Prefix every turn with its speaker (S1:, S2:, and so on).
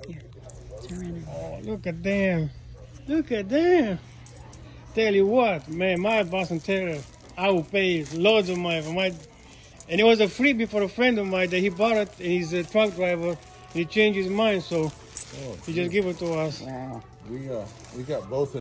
S1: Here, turn it.
S2: Oh, look at them. Look at them. Tell you what, man, my Boston Terrier, I will pay loads of money for my... And it was a freebie for a friend of mine that he bought it, and he's a truck driver. He changed his mind, so he just gave it to us.
S1: Wow.
S3: We got both